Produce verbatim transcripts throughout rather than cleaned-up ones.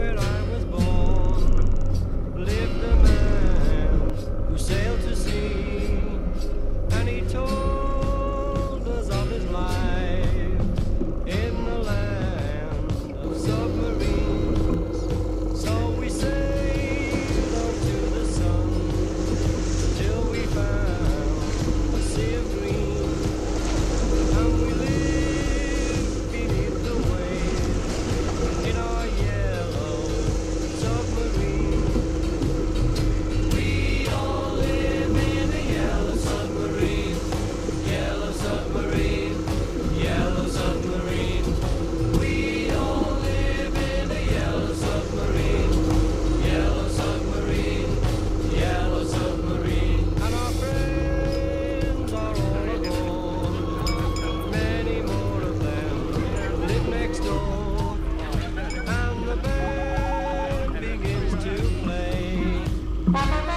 where I was born, lived a man who sailed to sea, and he told us of his life in the land of submarines. So we sailed on to the sun till we found a sea of green, and we lived beneath the waves in our yellow submarine. We all live in a yellow submarine, yellow submarine, yellow submarine. We all live in a yellow submarine, yellow submarine, yellow submarine. And our friends are all aboard, many more of them live next door, and the band begins to play. We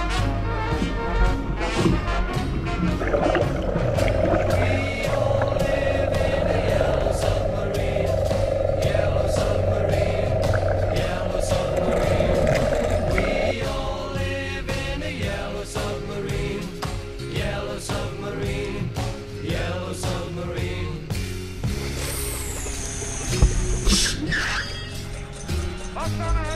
all live in a yellow submarine, yellow submarine, yellow submarine. We all live in a yellow submarine, yellow submarine, yellow submarine. What's gonna happen?